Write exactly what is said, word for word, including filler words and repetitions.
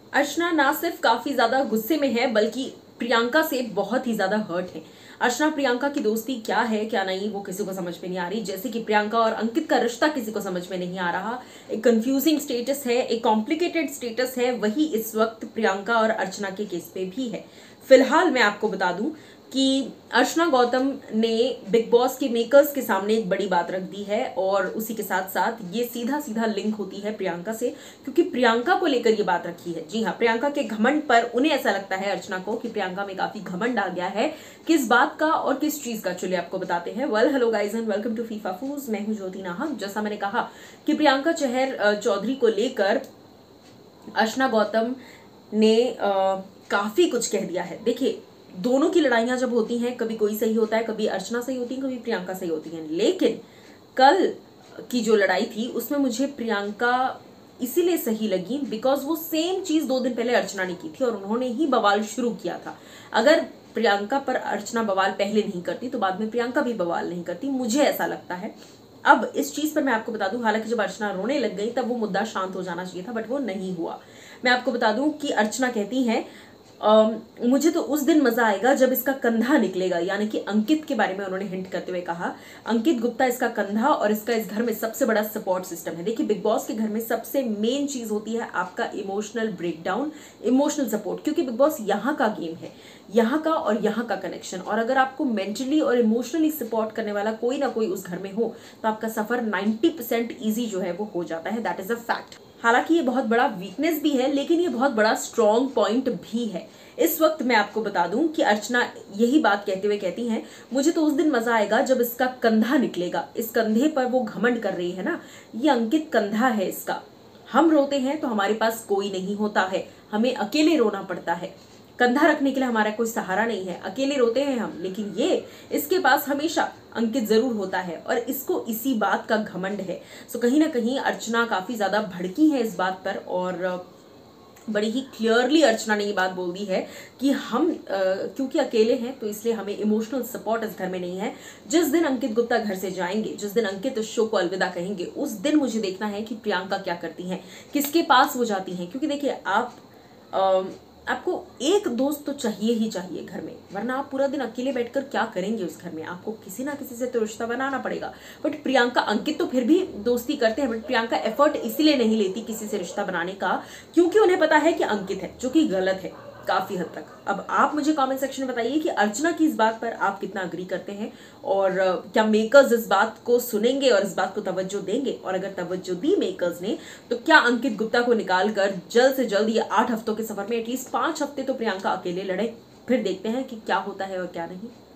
अर्चना ना सिर्फ काफी ज्यादा गुस्से में है बल्कि प्रियंका से बहुत ही ज्यादा हर्ट है। अर्चना प्रियंका की दोस्ती क्या है क्या नहीं वो किसी को समझ में नहीं आ रही, जैसे कि प्रियंका और अंकित का रिश्ता किसी को समझ में नहीं आ रहा। एक कंफ्यूजिंग स्टेटस है, एक कॉम्प्लिकेटेड स्टेटस है, वही इस वक्त प्रियंका और अर्चना के केस पे भी है। फिलहाल मैं आपको बता दूं कि अर्चना गौतम ने बिग बॉस के मेकर्स के सामने एक बड़ी बात रख दी है और उसी के साथ साथ ये सीधा सीधा लिंक होती है प्रियंका से, क्योंकि प्रियंका को लेकर ये बात रखी है। जी हाँ, प्रियंका के घमंड पर उन्हें ऐसा लगता है अर्चना को कि प्रियंका में काफी घमंड आ गया है। किस बात का और किस चीज का, चलिए आपको बताते हैं। Well hello guys and welcome to FIFA fooz. मैं हूं ज्योति नाहक। जैसा मैंने कहा कि प्रियंका चहर चौधरी को लेकर अर्चना गौतम ने आ, काफी कुछ कह दिया है। देखिए, दोनों की लड़ाइयां जब होती हैं, कभी कोई सही होता है, कभी अर्चना सही होती है, कभी प्रियंका सही होती है। लेकिन कल की जो लड़ाई थी उसमें मुझे प्रियंका इसीलिए सही लगी बिकॉज वो सेम चीज दो दिन पहले अर्चना ने की थी और उन्होंने ही बवाल शुरू किया था। अगर प्रियंका पर अर्चना बवाल पहले नहीं करती तो बाद में प्रियंका भी बवाल नहीं करती, मुझे ऐसा लगता है। अब इस चीज पर मैं आपको बता दूं, हालांकि जब अर्चना रोने लग गई तब वो मुद्दा शांत हो जाना चाहिए था, बट वो नहीं हुआ। मैं आपको बता दूं कि अर्चना कहती हैं Uh, मुझे तो उस दिन मजा आएगा जब इसका कंधा निकलेगा, यानी कि अंकित के बारे में उन्होंने हिंट करते हुए कहा। अंकित गुप्ता इसका कंधा और इसका इस घर में सबसे बड़ा सपोर्ट सिस्टम है। देखिए, बिग बॉस के घर में सबसे मेन चीज होती है आपका इमोशनल ब्रेकडाउन, इमोशनल सपोर्ट, क्योंकि बिग बॉस यहाँ का गेम है, यहाँ का और यहाँ का कनेक्शन। और अगर आपको मेंटली और इमोशनली सपोर्ट करने वाला कोई ना कोई उस घर में हो तो आपका सफर नाइन्टी परसेंट ईजी जो है वो हो जाता है। That is a fact. हालांकि ये बहुत बड़ा वीकनेस भी है लेकिन ये बहुत बड़ा स्ट्रॉन्ग पॉइंट भी है। इस वक्त मैं आपको बता दूं कि अर्चना यही बात कहते हुए कहती हैं, मुझे तो उस दिन मजा आएगा जब इसका कंधा निकलेगा। इस कंधे पर वो घमंड कर रही है ना, ये अंकित कंधा है इसका। हम रोते हैं तो हमारे पास कोई नहीं होता है, हमें अकेले रोना पड़ता है। कंधा रखने के लिए हमारा कोई सहारा नहीं है, अकेले रोते हैं हम। लेकिन ये इसके पास हमेशा अंकित जरूर होता है और इसको इसी बात का घमंड है। सो कहीं ना कहीं अर्चना काफी ज्यादा भड़की है इस बात पर और बड़ी ही क्लियरली अर्चना ने ये बात बोल दी है कि हम आ, क्योंकि अकेले हैं तो इसलिए हमें इमोशनल सपोर्ट इस घर में नहीं है। जिस दिन अंकित गुप्ता घर से जाएंगे, जिस दिन अंकित इस शो को अलविदा कहेंगे, उस दिन मुझे देखना है कि प्रियंका क्या करती हैं, किसके पास वो जाती हैं। क्योंकि देखिए, आप आ, आपको एक दोस्त तो चाहिए ही चाहिए घर में, वरना आप पूरा दिन अकेले बैठकर क्या करेंगे उस घर में। आपको किसी ना किसी से तो रिश्ता बनाना पड़ेगा। बट प्रियंका, अंकित तो फिर भी दोस्ती करते हैं, बट प्रियंका एफर्ट इसीलिए नहीं लेती किसी से रिश्ता बनाने का क्योंकि उन्हें पता है कि अंकित है, जो कि गलत है काफी हद तक। अब आप मुझे कमेंट सेक्शन में बताइए कि अर्चना की इस बात पर आप कितना अग्री करते हैं और क्या मेकर्स इस बात को सुनेंगे और इस बात को तवज्जो देंगे। और अगर तवज्जो दी मेकर्स ने तो क्या अंकित गुप्ता को निकाल कर जल्द से जल्द ये आठ हफ्तों के सफर में एटलीस्ट पांच हफ्ते तो प्रियंका अकेले लड़े, फिर देखते हैं कि क्या होता है और क्या नहीं।